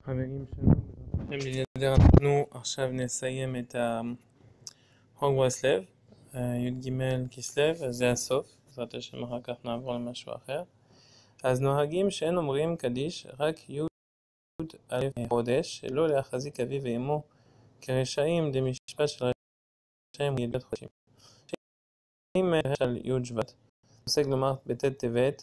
חברים שלנו, אנחנו עכשיו נסיים את הוגוורטס-לב, י"ג כסלו, אז זה הסוף, בעזרת השם אחר כך נעבור למשהו אחר. אז נוהגים שאין אומרים קדיש רק י' א' חודש, שלא להחזיק אביו ואמו כרשעים דמשפט של רשעים וידיעת חודשים. אם של י' שבט, עוסק לומר בט' טבת,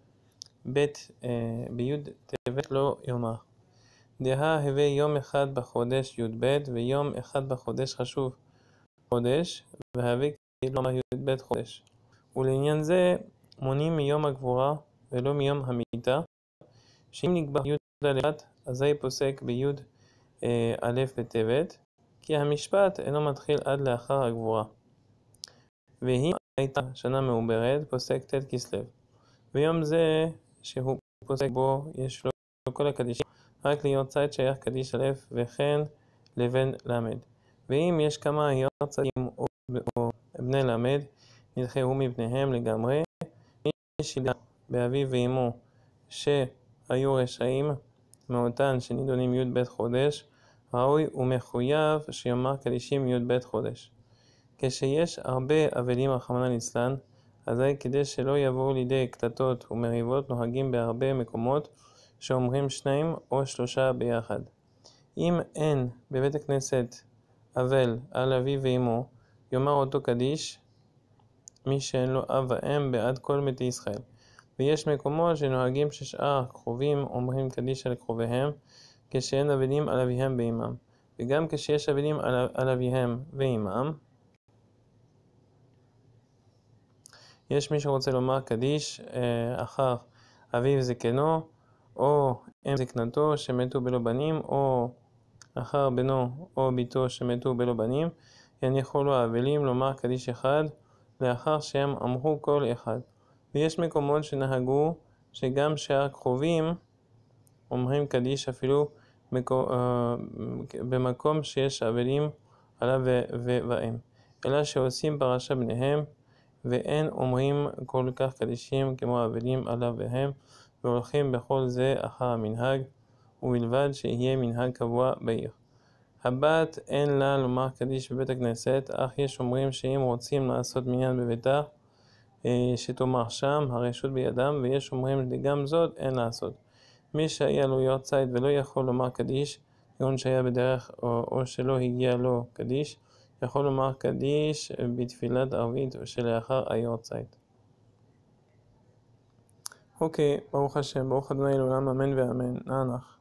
בי' טבת לא יאמר. דהה הווה יום אחד בחודש י"ב ויום אחד בחודש חשוב חודש, והווה כאילו לומר י"ב חודש. ולעניין זה מונים מיום הגבורה ולא מיום המיתה, שאם נקבע י' אלף אזי פוסק בי' א' בטבת, כי המשפט אינו מתחיל עד לאחר הגבורה. והיא הייתה שנה מעוברת, פוסק ט' כסלו. ויום זה שהוא פוסק בו יש לו כל הקדישים, רק ליורצייט שייך קדיש א' וכן לבן למד. ואם יש כמה יורצייטים או בני למד, נדחהו מבניהם לגמרי. מי שילך באביו ואמו שהיו רשעים מאותן שנידונים י"ב חודש, ראוי ומחויב שיאמר קדישים י"ב חודש. כשיש הרבה אבלים רחמנא ליצלן, אזי כדי שלא יבואו לידי קטטות ומריבות נוהגים בהרבה מקומות שאומרים 2 או 3 ביחד. אם אין בבית הכנסת אבל על אביו ואמו, יאמר אותו קדיש מי שאין לו אב ואם בעד כל מתי ישראל. ויש מקומות שנוהגים ששאר קרובים אומרים קדיש על קרוביהם, כשאין אבלים על אביהם ואמם. וגם כשיש אבלים על אביהם ואמם, יש מי שרוצה לומר קדיש אחר אביו זקנו או אם זקנתו שמתו בלא בנים, או אחר בנו או ביתו שמתו בלא בנים, יניחו לו האבלים לומר קדיש אחד לאחר שהם אמרו כל אחד. ויש מקומות שנהגו שגם שאר קרובים אומרים קדיש אפילו במקום שיש אבלים עליו ואם, אלא שעושים פרשה בניהם ואין אומרים כל כך קדישים כמו אבלים עליו והם, והולכים בכל זה אחר המנהג, ובלבד שיהיה מנהג קבוע בעיר. הבת אין לה לומר קדיש בבית הכנסת, אך יש אומרים שאם רוצים לעשות מניין בביתה, שתאמר שם, הרשות בידם, ויש אומרים שגם זאת אין לעשות. מי שהיה לו יורצייט ולא יכול לומר קדיש, כגון שהיה בדרך או שלא הגיע לו קדיש, יכול לומר קדיש בתפילת ערבית שלאחר היורצייט. אוקיי, ברוך השם, ברוך ה' לעולם אמן ואמן. נענך.